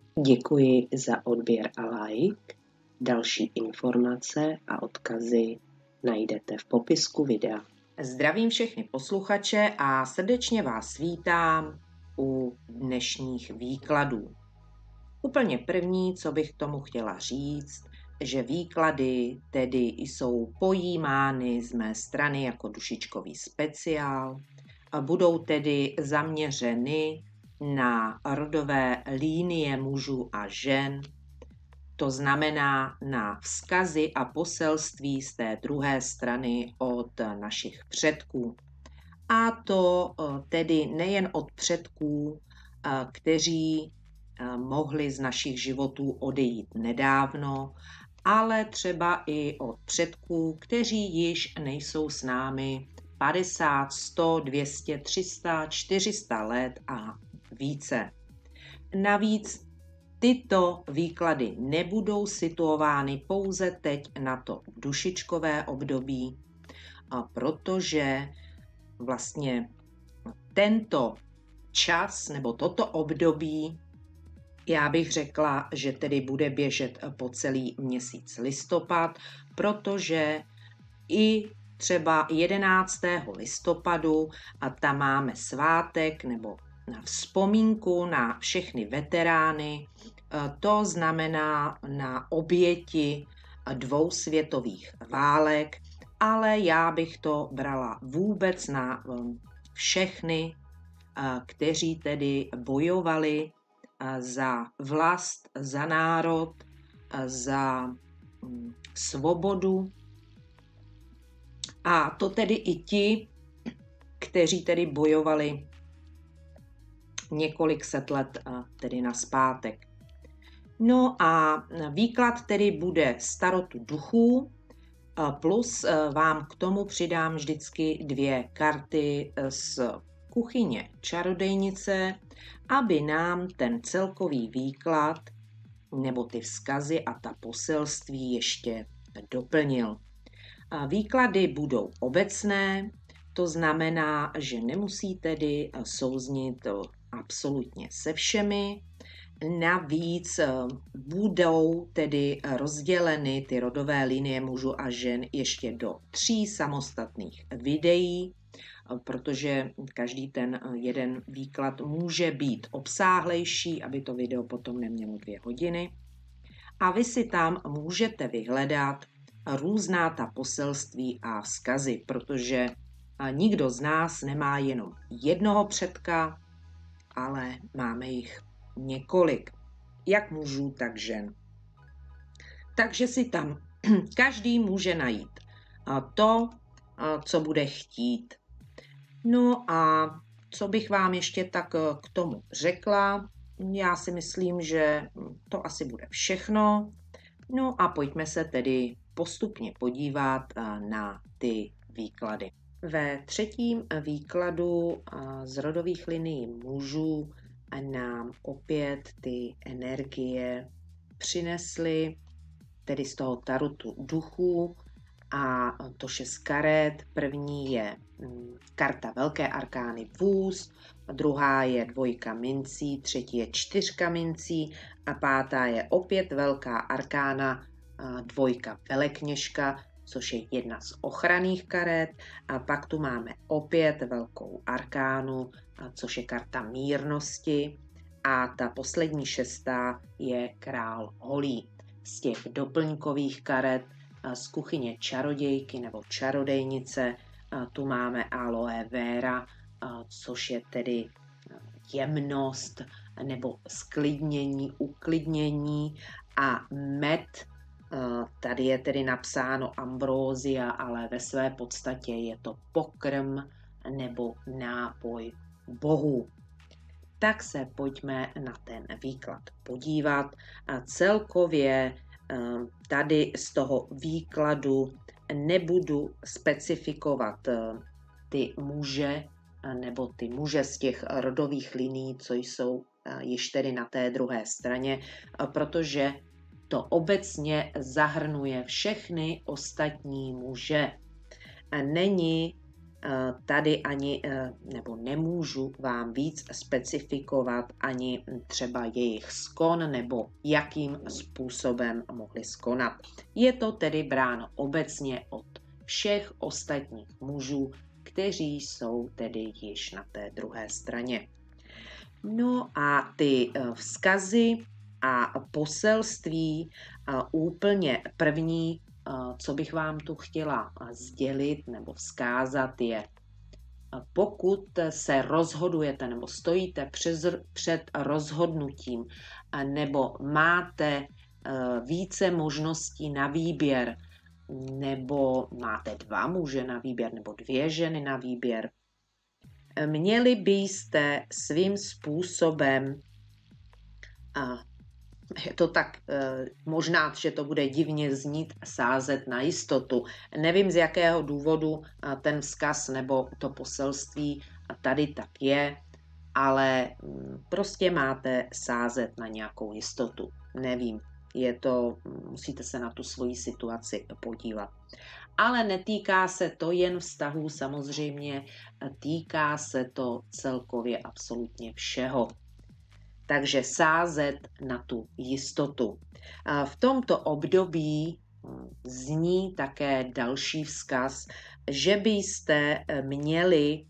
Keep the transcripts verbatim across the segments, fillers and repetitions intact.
Děkuji za odběr a like. Další informace a odkazy najdete v popisku videa. Zdravím všechny posluchače a srdečně vás vítám u dnešních výkladů. Úplně první, co bych k tomu chtěla říct, že výklady tedy jsou pojímány z mé strany jako dušičkový speciál a budou tedy zaměřeny na rodové linie mužů a žen, to znamená na vzkazy a poselství z té druhé strany od našich předků. A to tedy nejen od předků, kteří mohli z našich životů odejít nedávno, ale třeba i od předků, kteří již nejsou s námi padesát, sto, dvě stě, tři sta, čtyři sta let a více. Navíc tyto výklady nebudou situovány pouze teď na to dušičkové období, protože vlastně tento čas nebo toto období, já bych řekla, že tedy bude běžet po celý měsíc listopad, protože i třeba jedenáctého listopadu a tam máme svátek nebo na vzpomínku na všechny veterány, to znamená na oběti dvou světových válek, ale já bych to brala vůbec na všechny, kteří tedy bojovali za vlast, za národ, za svobodu. A to tedy i ti, kteří tedy bojovali několik set let tedy nazpátek. No a výklad tedy bude starotu duchů, plus vám k tomu přidám vždycky dvě karty z kuchyně čarodejnice, aby nám ten celkový výklad nebo ty vzkazy a ta poselství ještě doplnil. Výklady budou obecné, to znamená, že nemusí tedy souznit absolutně se všemi. Navíc budou tedy rozděleny ty rodové linie mužů a žen ještě do tří samostatných videí, protože každý ten jeden výklad může být obsáhlejší, aby to video potom nemělo dvě hodiny. A vy si tam můžete vyhledat různá ta poselství a vzkazy, protože nikdo z nás nemá jenom jednoho předka, ale máme jich několik, jak mužů, tak žen. Takže si tam každý může najít to, co bude chtít. No a co bych vám ještě tak k tomu řekla, já si myslím, že to asi bude všechno. No a pojďme se tedy postupně podívat na ty výklady. Ve třetím výkladu z rodových linií mužů nám opět ty energie přinesly, tedy z toho tarotu duchů, a to šest karet. První je karta velké arkány vůz, druhá je dvojka mincí, třetí je čtyřka mincí a pátá je opět velká arkána dvojka velekněžka, což je jedna z ochranných karet. A pak tu máme opět velkou arkánu, což je karta mírnosti. A ta poslední šestá je král holí. Z těch doplňkových karet z kuchyně čarodějky nebo čarodejnice tu máme aloe vera, což je tedy jemnost nebo sklidnění, uklidnění, a med. Tady je tedy napsáno ambrózia, ale ve své podstatě je to pokrm nebo nápoj bohů. Tak se pojďme na ten výklad podívat. A celkově tady z toho výkladu nebudu specifikovat ty muže nebo ty muže z těch rodových linií, co jsou již tedy na té druhé straně, protože to obecně zahrnuje všechny ostatní muže. Není tady ani, nebo nemůžu vám víc specifikovat ani třeba jejich skon nebo jakým způsobem mohli skonat. Je to tedy bráno obecně od všech ostatních mužů, kteří jsou tedy již na té druhé straně. No a ty vzkazy a poselství úplně první, co bych vám tu chtěla sdělit nebo vzkázat, je, pokud se rozhodujete nebo stojíte přes, před rozhodnutím nebo máte více možností na výběr, nebo máte dva muže na výběr nebo dvě ženy na výběr, měli byste svým způsobem, je to tak, možná, že to bude divně znít, sázet na jistotu. Nevím, z jakého důvodu ten vzkaz nebo to poselství tady tak je, ale prostě máte sázet na nějakou jistotu. Nevím, je to, musíte se na tu svoji situaci podívat. Ale netýká se to jen vztahů, samozřejmě týká se to celkově absolutně všeho. Takže sázet na tu jistotu. V tomto období zní také další vzkaz, že byste měli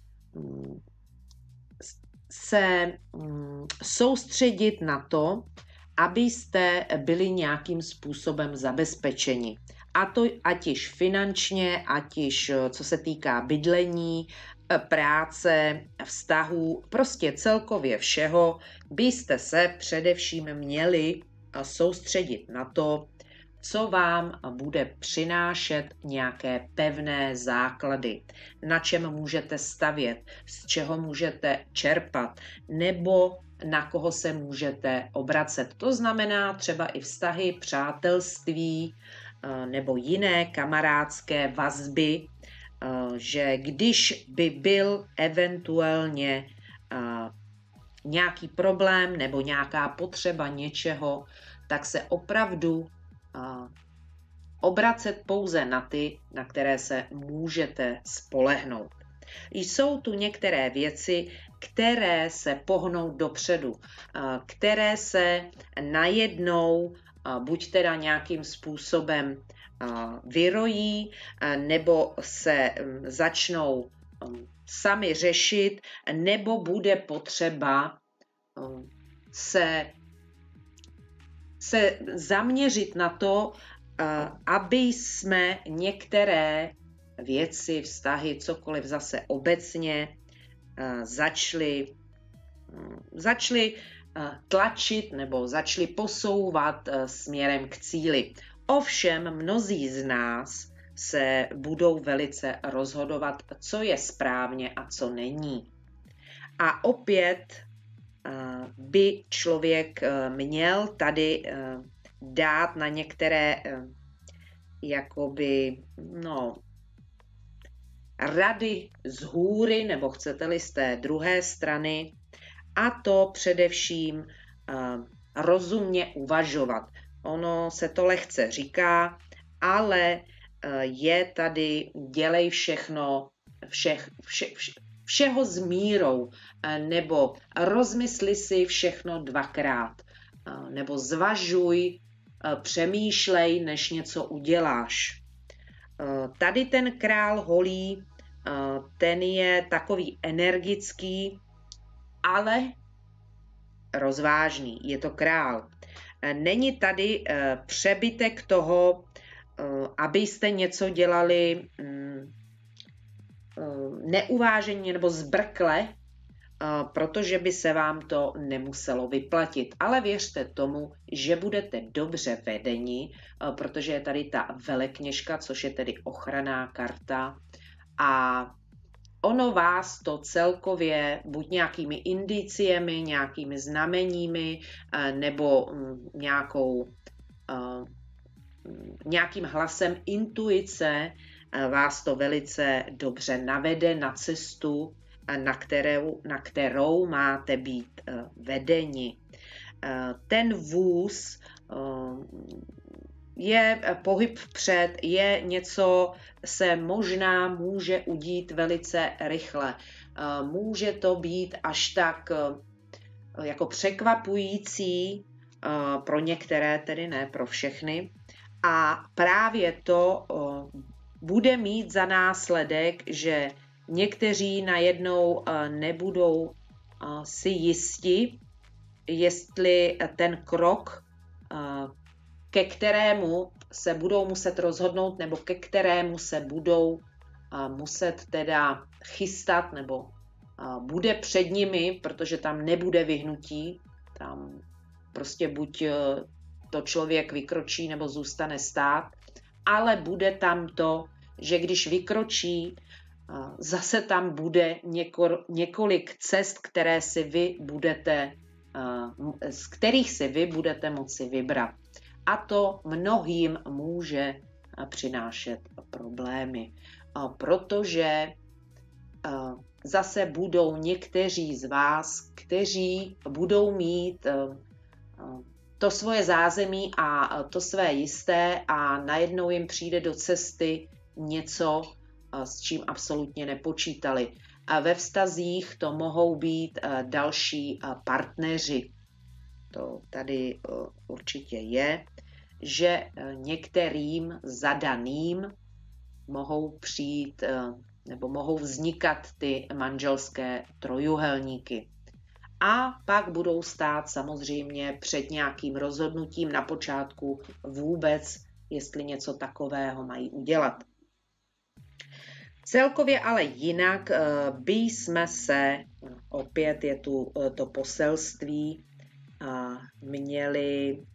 se soustředit na to, abyste byli nějakým způsobem zabezpečeni. A to ať již finančně, ať již co se týká bydlení, práce, vztahů, prostě celkově všeho, byste se především měli soustředit na to, co vám bude přinášet nějaké pevné základy, na čem můžete stavět, z čeho můžete čerpat, nebo na koho se můžete obracet. To znamená třeba i vztahy, přátelství nebo jiné kamarádské vazby, že když by byl eventuálně nějaký problém nebo nějaká potřeba něčeho, tak se opravdu obracet pouze na ty, na které se můžete spolehnout. Jsou tu některé věci, které se pohnou dopředu, které se najednou buď teda nějakým způsobem vyrojí, nebo se začnou sami řešit, nebo bude potřeba se, se zaměřit na to, aby jsme některé věci, vztahy, cokoliv zase obecně začali, začali tlačit nebo začali posouvat směrem k cíli. Ovšem mnozí z nás se budou velice rozhodovat, co je správně a co není. A opět by člověk měl tady dát na některé jakoby, no, rady z hůry, nebo chcete-li z té druhé strany, a to především rozumně uvažovat. Ono se to lehce říká, ale je tady dělej všechno, všech, vše, vše, všeho s mírou, nebo rozmysli si všechno dvakrát, nebo zvažuj, přemýšlej, než něco uděláš. Tady ten král holí, ten je takový energický, ale rozvážný. Je to král. Není tady přebytek toho, abyste něco dělali neuváženě nebo zbrkle, protože by se vám to nemuselo vyplatit. Ale věřte tomu, že budete dobře vedeni, protože je tady ta velekněžka, což je tedy ochranná karta, a ono vás to celkově buď nějakými indiciemi, nějakými znameními nebo nějakou, nějakým hlasem intuice vás to velice dobře navede na cestu, na kterou, na kterou máte být vedeni. Ten vůz je pohyb vpřed, je něco, se možná může udít velice rychle. Může to být až tak jako překvapující, pro některé, tedy ne pro všechny. A právě to bude mít za následek, že někteří najednou nebudou si jisti, jestli ten krok, ke kterému se budou muset rozhodnout, nebo ke kterému se budou muset teda chystat, nebo bude před nimi, protože tam nebude vyhnutí, tam prostě buď to člověk vykročí, nebo zůstane stát, ale bude tam to, že když vykročí, zase tam bude několik cest, které si vy budete, z kterých si vy budete moci vybrat. A to mnohým může přinášet problémy, protože zase budou někteří z vás, kteří budou mít to svoje zázemí a to své jisté a najednou jim přijde do cesty něco, s čím absolutně nepočítali. A ve vztazích to mohou být další partneři. To tady určitě je, že některým zadaným mohou přijít nebo mohou vznikat ty manželské trojuhelníky. A pak budou stát samozřejmě před nějakým rozhodnutím na počátku vůbec, jestli něco takového mají udělat. Celkově ale jinak by jsme se, opět je tu to poselství, měli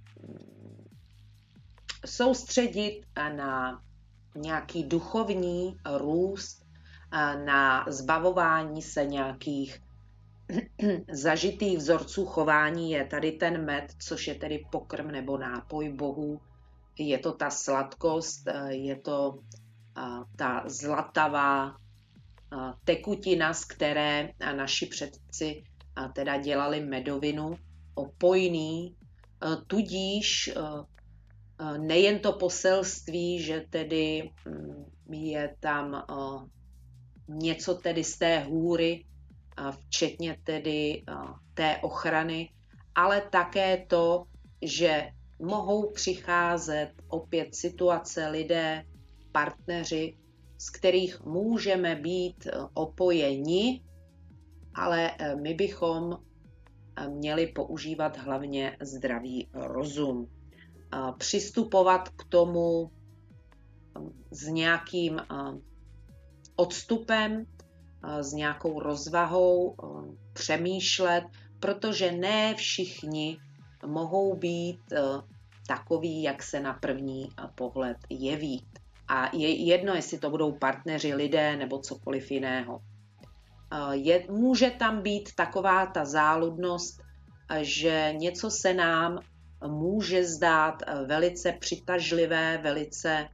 soustředit na nějaký duchovní růst, na zbavování se nějakých zažitých vzorců chování. Je tady ten med, což je tedy pokrm nebo nápoj bohů. Je to ta sladkost, je to ta zlatavá tekutina, z které naši předci teda dělali medovinu, opojný, tudíž nejen to poselství, že tedy je tam něco tedy z té hůry, včetně tedy té ochrany, ale také to, že mohou přicházet opět situace, lidé, partneři, z kterých můžeme být opojeni, ale my bychom měli používat hlavně zdravý rozum. Přistupovat k tomu s nějakým odstupem, s nějakou rozvahou, přemýšlet, protože ne všichni mohou být takoví, jak se na první pohled jeví. A je jedno, jestli to budou partneři, lidé nebo cokoliv jiného. Je, může tam být taková ta záludnost, že něco se nám může zdát velice přitažlivé, velice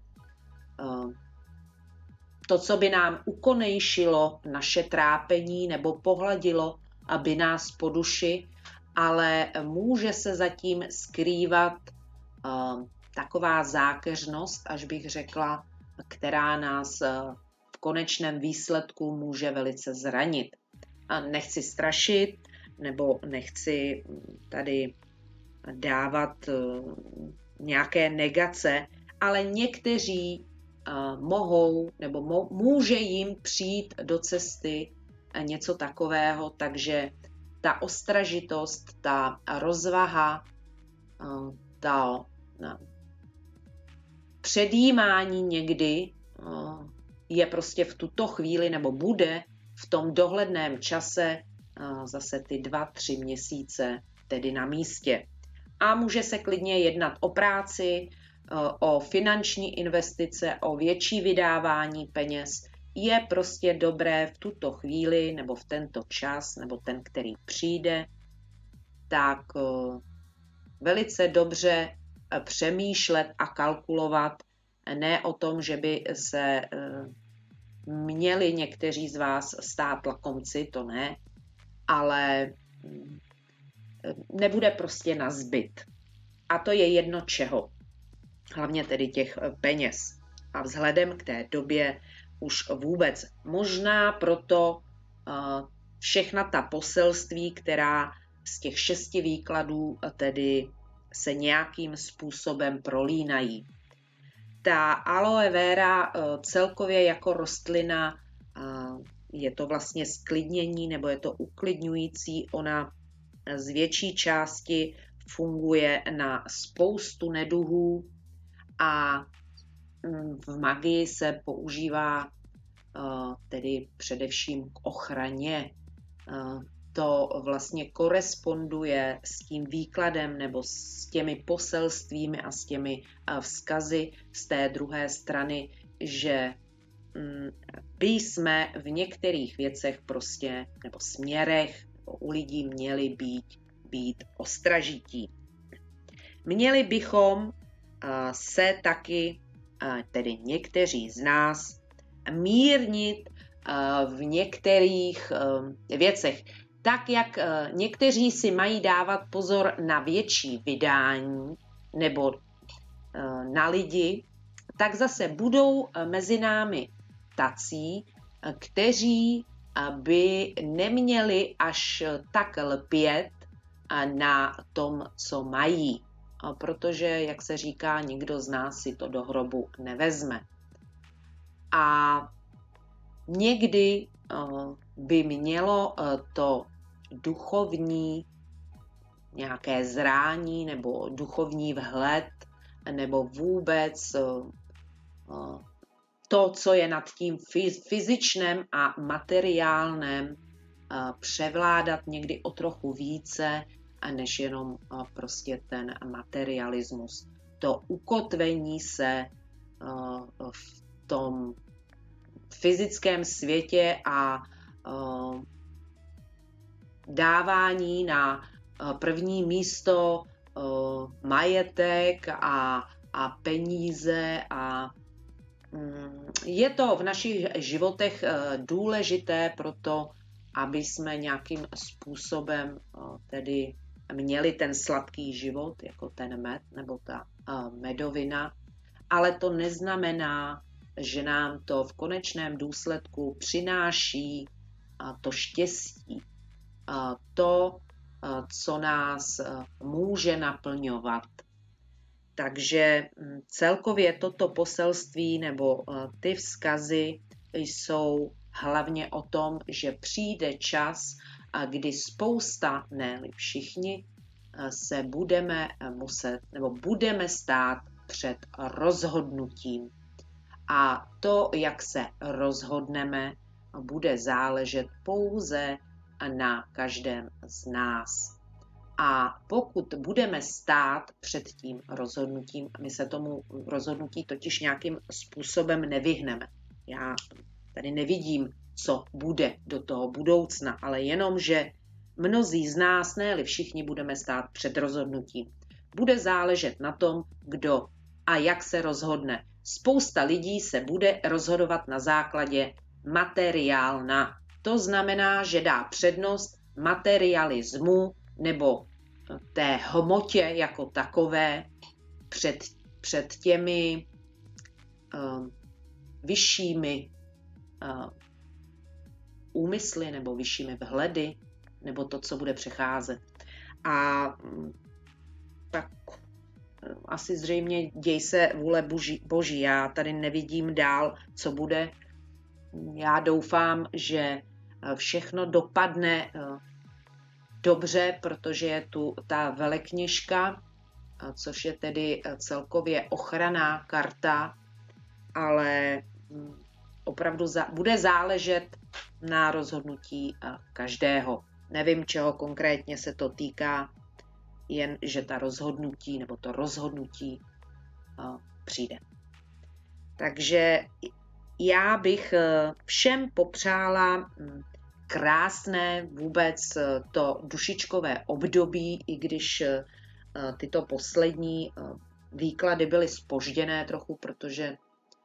to, co by nám ukonejšilo naše trápení nebo pohladilo, aby nás po duši, ale může se zatím skrývat taková zákeřnost, až bych řekla, která nás v konečném výsledku může velice zranit. A nechci strašit, nebo nechci tady dávat nějaké negace, ale někteří mohou, nebo může jim přijít do cesty něco takového, takže ta ostražitost, ta rozvaha, ta předjímání někdy je prostě v tuto chvíli nebo bude v tom dohledném čase zase ty dva, tři měsíce tedy na místě. A může se klidně jednat o práci, o finanční investice, o větší vydávání peněz. Je prostě dobré v tuto chvíli nebo v tento čas nebo ten, který přijde, tak velice dobře přemýšlet a kalkulovat, ne o tom, že by se měli někteří z vás stát lakomci, to ne, ale nebude prostě na zbyt. A to je jedno čeho. hlavně tedy těch peněz. A vzhledem k té době už vůbec možná proto všechna ta poselství, která z těch šesti výkladů tedy se nějakým způsobem prolínají. Ta aloe vera celkově jako rostlina je to vlastně sklidnění nebo je to uklidňující. Ona z větší části funguje na spoustu neduhů a v magii se používá tedy především k ochraně. To vlastně koresponduje s tím výkladem nebo s těmi poselstvími a s těmi vzkazy z té druhé strany, že by jsme v některých věcech prostě nebo směrech nebo u lidí měli být, být ostražití. Měli bychom se taky, tedy někteří z nás, mírnit v některých věcech. Tak, jak někteří si mají dávat pozor na větší vydání nebo na lidi, tak zase budou mezi námi tací, kteří by neměli až tak lpět na tom, co mají. Protože, jak se říká, nikdo z nás si to do hrobu nevezme. A někdy by mělo to duchovní nějaké zrání nebo duchovní vhled nebo vůbec to, co je nad tím fyzičném a materiálním, převládat někdy o trochu více, než jenom prostě ten materialismus. To ukotvení se v tom fyzickém světě a dávání na první místo majetek a, a peníze a je to v našich životech důležité proto, aby jsme nějakým způsobem tedy měli ten sladký život, jako ten med nebo ta medovina, ale to neznamená, že nám to v konečném důsledku přináší to štěstí, to, co nás může naplňovat. Takže celkově toto poselství nebo ty vzkazy jsou hlavně o tom, že přijde čas, kdy spousta, ne všichni, se budeme muset nebo budeme stát před rozhodnutím. A to, jak se rozhodneme, bude záležet pouze na každém z nás. A pokud budeme stát před tím rozhodnutím, my se tomu rozhodnutí totiž nějakým způsobem nevyhneme. Já tady nevidím, co bude do toho budoucna, ale jenom, že mnozí z nás, ne-li všichni, budeme stát před rozhodnutím. Bude záležet na tom, kdo a jak se rozhodne. Spousta lidí se bude rozhodovat na základě materiálna. To znamená, že dá přednost materialismu nebo té hmotě jako takové před, před těmi uh, vyššími uh, úmysly nebo vyššími vhledy nebo to, co bude přecházet. A um, tak uh, asi zřejmě děj se vůle boží, boží. Já tady nevidím dál, co bude. Já doufám, že všechno dopadne uh, dobře, protože je tu ta velekněžka, což je tedy celkově ochranná karta, ale opravdu bude záležet na rozhodnutí každého. Nevím, čeho konkrétně se to týká, jen že ta rozhodnutí nebo to rozhodnutí přijde. Takže já bych všem popřála krásné vůbec to dušičkové období, i když tyto poslední výklady byly zpožděné trochu, protože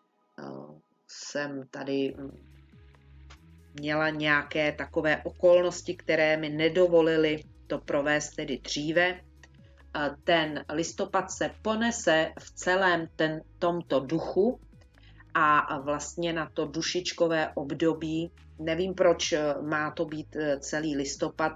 jsem tady měla nějaké takové okolnosti, které mi nedovolily to provést tedy dříve, ten listopad se ponese v celém ten, tomto duchu a vlastně na to dušičkové období, nevím proč má to být celý listopad,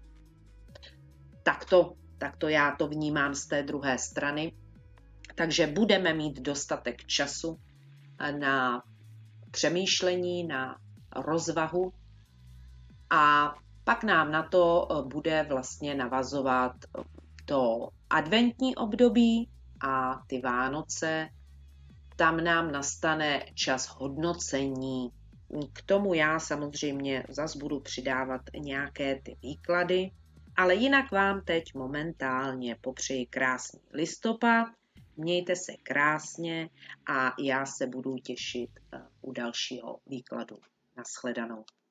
tak to, tak to já to vnímám z té druhé strany. Takže budeme mít dostatek času na přemýšlení, na rozvahu a pak nám na to bude vlastně navazovat to adventní období a ty Vánoce. Tam nám nastane čas hodnocení. K tomu já samozřejmě zas budu přidávat nějaké ty výklady, ale jinak vám teď momentálně popřeji krásný listopad, mějte se krásně a já se budu těšit u dalšího výkladu. Nashledanou.